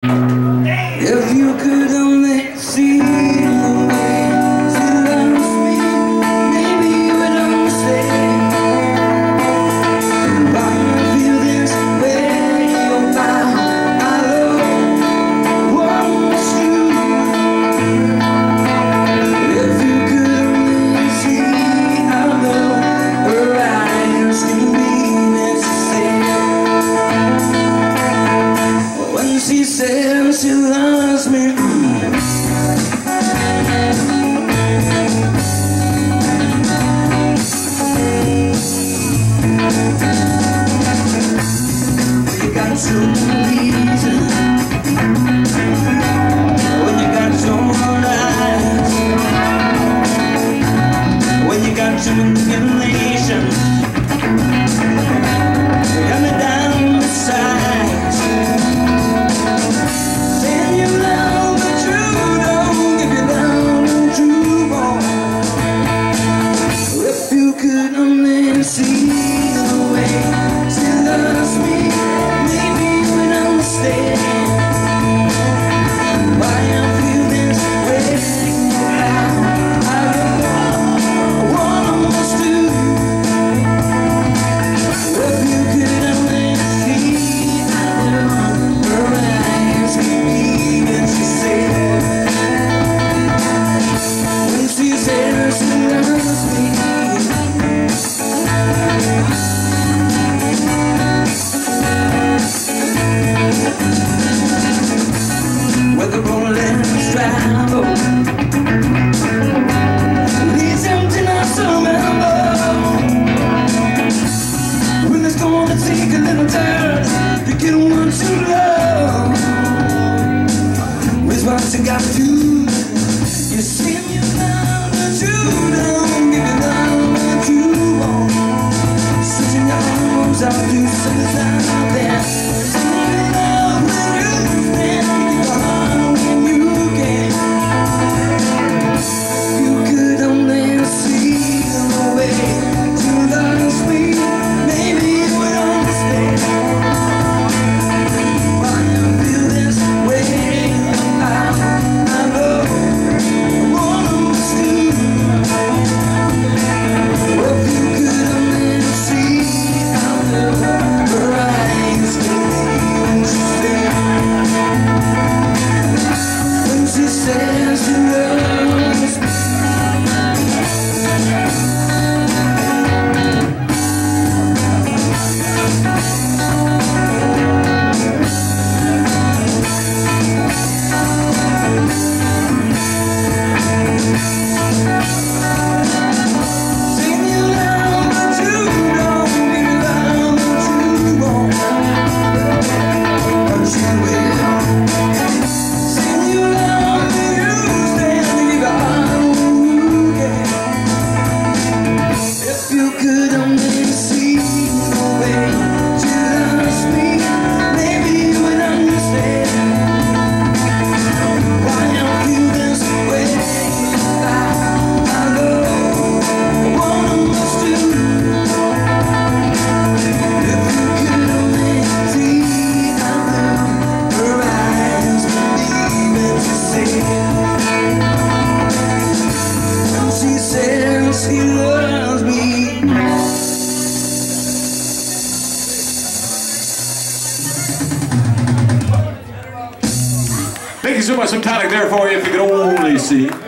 If you could only see the way she loves me, maybe you would understand why I feel this way about my love wants you. If you could only see how low her eyes can be when she says she loves me. You got your reason when you got your eyes, when you got your manipulations, got me down the sides. Saying you love but you don't give you love and you won't. If you could only see the way she loves me, maybe you would understand why I feel this way about what I must do. If you could only see how her eyes can be when she says she loves me. Where the rollings travel leaves emptiness remember. When it's gonna take a little turn to get one to love, with what you got to do. You say you love but you don't give it love that you want. Switching your arms out to something out there. Saying you love when you stand, give your heart when you can. You could only see the way she loves me, maybe you would understand why I feel this way about my love. What I must do. If you could only see how her eyes can be when she says she loves me. He loves me. Thank you so much. Some tonic there for you if you could only see.